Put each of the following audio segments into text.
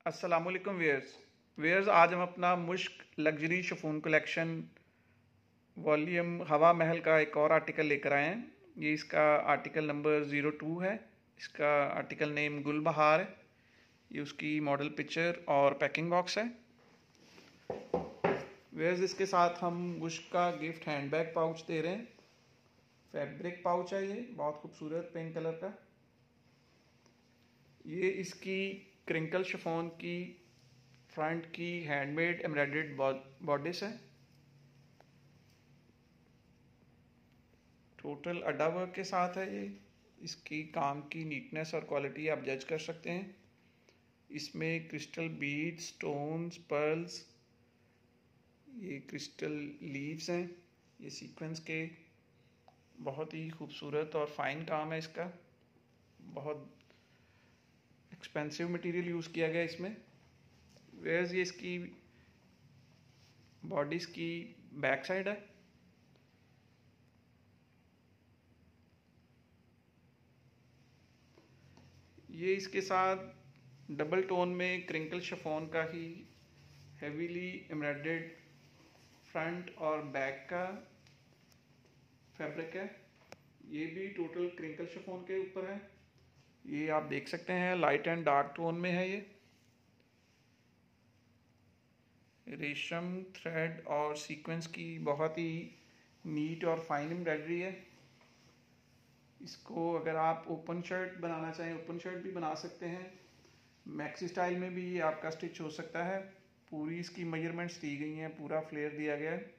अस्सलामुअलैकुम वेयर्स आज हम अपना मुश्क लग्जरी शिफॉन कलेक्शन वॉल्यूम हवा महल का एक और आर्टिकल लेकर आए हैं। ये इसका आर्टिकल नंबर 02 है। इसका आर्टिकल नेम गुलबहार है। ये उसकी मॉडल पिक्चर और पैकिंग बॉक्स है। वेयर्स इसके साथ हम मुश्क का गिफ्ट हैंडबैग पाउच दे रहे हैं। फैब्रिक पाउच है, ये बहुत खूबसूरत पिंक कलर का। ये इसकी क्रिंकल शिफॉन की फ्रंट की हैंडमेड एम्ब्रॉयडर्ड बॉडिस है। टोटल अड्डा वर्क के साथ है ये। इसकी काम की नीटनेस और क्वालिटी आप जज कर सकते हैं। इसमें क्रिस्टल बीड्स, स्टोन्स, पर्ल्स, ये क्रिस्टल लीव्स हैं, ये सीक्वेंस के। बहुत ही खूबसूरत और फाइन काम है इसका। बहुत एक्सपेंसिव मटेरियल यूज़ किया गया इसमें। वेयर्स ये इसकी बॉडीज़ की बैक साइड है। ये इसके साथ डबल टोन में क्रिंकल शिफॉन का ही हेवीली एम्ब्रॉयडर्ड फ्रंट और बैक का फैब्रिक है। ये भी टोटल क्रिंकल शिफॉन के ऊपर है। ये आप देख सकते हैं लाइट एंड डार्क टोन में है। ये रेशम थ्रेड और सीक्वेंस की बहुत ही नीट और फाइन एम्ब्रॉयडरी है। इसको अगर आप ओपन शर्ट बनाना चाहें, ओपन शर्ट भी बना सकते हैं। मैक्सी स्टाइल में भी ये आपका स्टिच हो सकता है। पूरी इसकी मेजरमेंट्स दी गई हैं, पूरा फ्लेयर दिया गया है।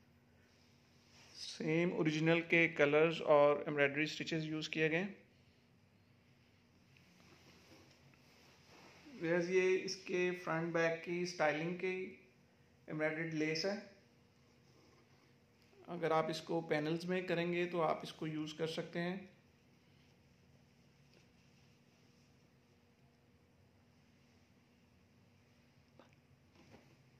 सेम ओरिजिनल के कलर्स और एम्ब्रॉयडरी स्टिचेस यूज़ किए गए हैं। वेयर्स ये इसके फ्रंट बैक की स्टाइलिंग की एम्ब्रॉयडर्ड लेस है। अगर आप इसको पैनल्स में करेंगे तो आप इसको यूज़ कर सकते हैं।